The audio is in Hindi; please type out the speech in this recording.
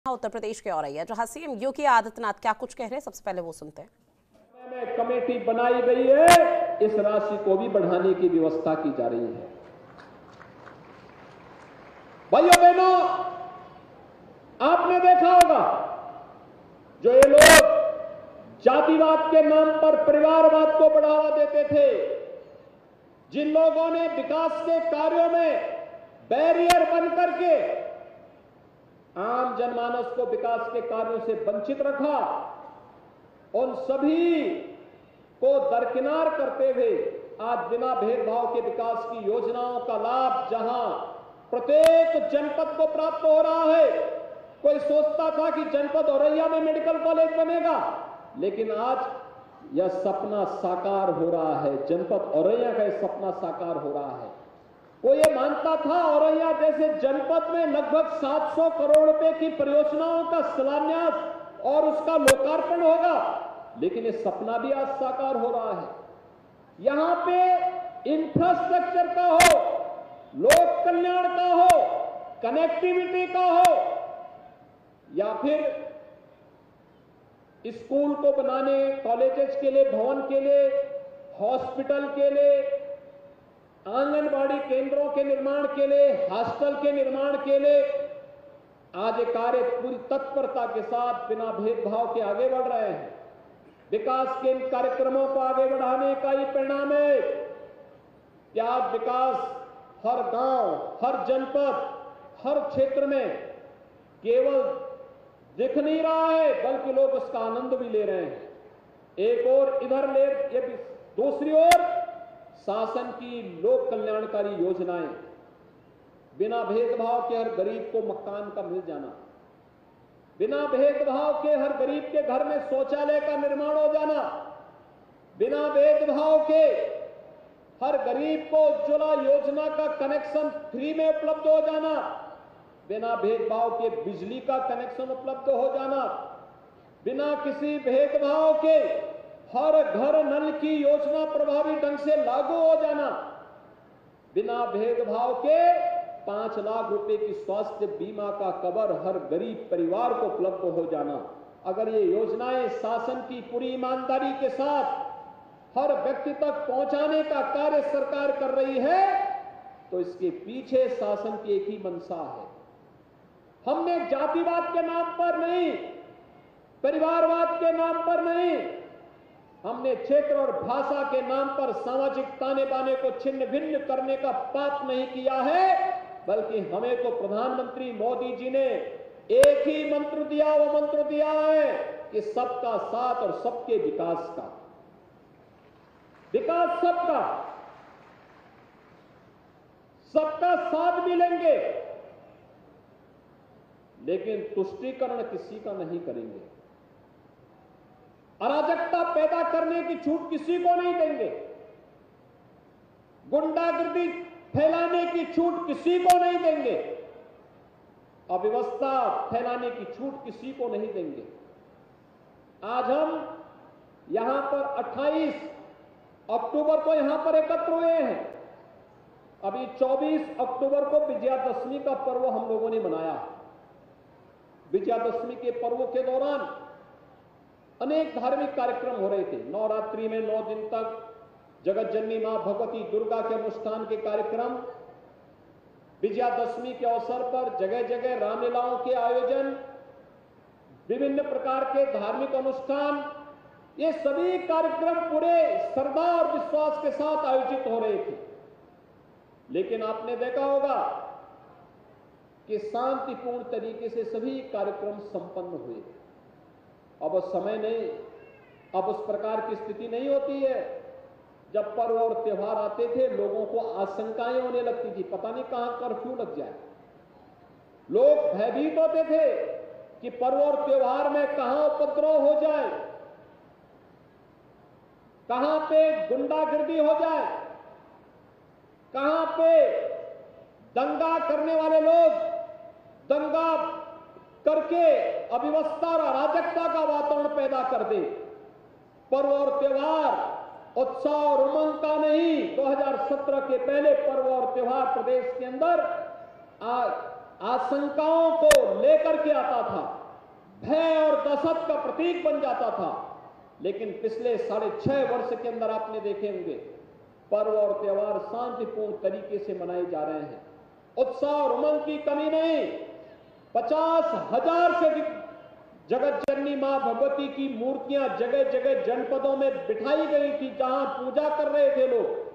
उत्तर प्रदेश के औरैया, जहां सीएम योगी आदित्यनाथ क्या कुछ कह रहे हैं, सबसे पहले वो सुनते हैं। में कमेटी बनाई गई है, इस राशि को भी बढ़ाने की व्यवस्था की जा रही है। भाइयों बहनों, आपने देखा होगा जो ये लोग जातिवाद के नाम पर परिवारवाद को बढ़ावा देते थे, जिन लोगों ने विकास के कार्यों में बैरियर बन करके आम जनमानस को विकास के कार्यों से वंचित रखा, उन सभी को दरकिनार करते हुए आज बिना भेदभाव के विकास की योजनाओं का लाभ जहां प्रत्येक जनपद को प्राप्त हो रहा है। कोई सोचता था कि जनपद औरैया में मेडिकल कॉलेज बनेगा, लेकिन आज यह सपना साकार हो रहा है। जनपद औरैया का यह सपना साकार हो रहा है। वो ये मानता था औरैया जैसे जनपद में लगभग 700 करोड़ रुपए की परियोजनाओं का शिलान्यास और उसका लोकार्पण होगा, लेकिन ये सपना भी आज साकार हो रहा है। यहां पे इंफ्रास्ट्रक्चर का हो, लोक कल्याण का हो, कनेक्टिविटी का हो, या फिर स्कूल को बनाने, कॉलेजेस के लिए, भवन के लिए, हॉस्पिटल के लिए, आंगनबाड़ी केंद्रों के निर्माण के लिए, हॉस्टल के निर्माण के लिए आज ये कार्य पूरी तत्परता के साथ बिना भेदभाव के आगे बढ़ रहे हैं। विकास के इन कार्यक्रमों को आगे बढ़ाने का ही परिणाम है कि आज विकास हर गांव, हर जनपद, हर क्षेत्र में केवल दिख नहीं रहा है, बल्कि लोग उसका आनंद भी ले रहे हैं। एक और इधर ले, दूसरी ओर शासन की लोक कल्याणकारी योजनाएं, बिना भेदभाव के हर गरीब को मकान का मिल जाना, बिना भेदभाव के हर गरीब के घर में शौचालय का निर्माण हो जाना, बिना भेदभाव के हर गरीब को उज्ज्वला योजना का कनेक्शन फ्री में उपलब्ध हो जाना, बिना भेदभाव के बिजली का कनेक्शन उपलब्ध हो जाना, बिना किसी भेदभाव के हर घर नल की योजना प्रभावी ढंग से लागू हो जाना, बिना भेदभाव के 5 लाख रुपए की स्वास्थ्य बीमा का कवर हर गरीब परिवार को उपलब्ध हो जाना। अगर ये योजनाएं शासन की पूरी ईमानदारी के साथ हर व्यक्ति तक पहुंचाने का कार्य सरकार कर रही है, तो इसके पीछे शासन की एक ही मंशा है। हमने जातिवाद के नाम पर नहीं, परिवारवाद के नाम पर नहीं, हमने क्षेत्र और भाषा के नाम पर सामाजिक ताने बाने को छिन्न भिन्न करने का पाप नहीं किया है, बल्कि हमें तो प्रधानमंत्री मोदी जी ने एक ही मंत्र दिया, वो मंत्र दिया है कि सबका साथ और सबके विकास का। विकास सबका, सबका साथ मिलेंगे, लेकिन तुष्टीकरण किसी का नहीं करेंगे। अराजकता पैदा करने की छूट किसी को नहीं देंगे। गुंडागर्दी फैलाने की छूट किसी को नहीं देंगे। अव्यवस्था फैलाने की छूट किसी को नहीं देंगे। आज हम यहां पर 28 अक्टूबर को यहां पर एकत्र हुए हैं। अभी 24 अक्टूबर को विजयादशमी का पर्व हम लोगों ने मनाया। विजयादशमी के पर्व के दौरान अनेक धार्मिक कार्यक्रम हो रहे थे। नवरात्रि में 9 दिन तक जगत जननी मां भगवती दुर्गा के अनुष्ठान के कार्यक्रम, विजयादशमी के अवसर पर जगह जगह रामलीलाओं के आयोजन, विभिन्न प्रकार के धार्मिक अनुष्ठान, ये सभी कार्यक्रम पूरे श्रद्धा और विश्वास के साथ आयोजित हो रहे थे। लेकिन आपने देखा होगा कि शांतिपूर्ण तरीके से सभी कार्यक्रम संपन्न हुए। अब समय नहीं, अब उस प्रकार की स्थिति नहीं होती है। जब पर्व और त्योहार आते थे, लोगों को आशंकाएं होने लगती थी, पता नहीं कहां कर्फ्यू लग जाए। लोग भयभीत होते थे कि पर्व और त्योहार में कहां उपद्रव हो जाए, कहां पे गुंडागर्दी हो जाए, कहां पे दंगा करने वाले लोग दंगा करके अव्यवस्था और अराजकता का वातावरण पैदा कर दे। पर्व और त्योहार उत्साह और उमंग का नहीं, 2017 के पहले पर्व और त्योहार प्रदेश के अंदर आशंकाओं को लेकर के आता था, भय और दहशत का प्रतीक बन जाता था। लेकिन पिछले 6.5 वर्ष के अंदर आपने देखे होंगे पर्व और त्योहार शांतिपूर्ण तरीके से मनाए जा रहे हैं। उत्साह और उमंग की कमी नहीं। 50,000 से अधिक जगत जननी मां भगवती की मूर्तियां जगह जगह जनपदों में बिठाई गई थी, जहां पूजा कर रहे थे लोग।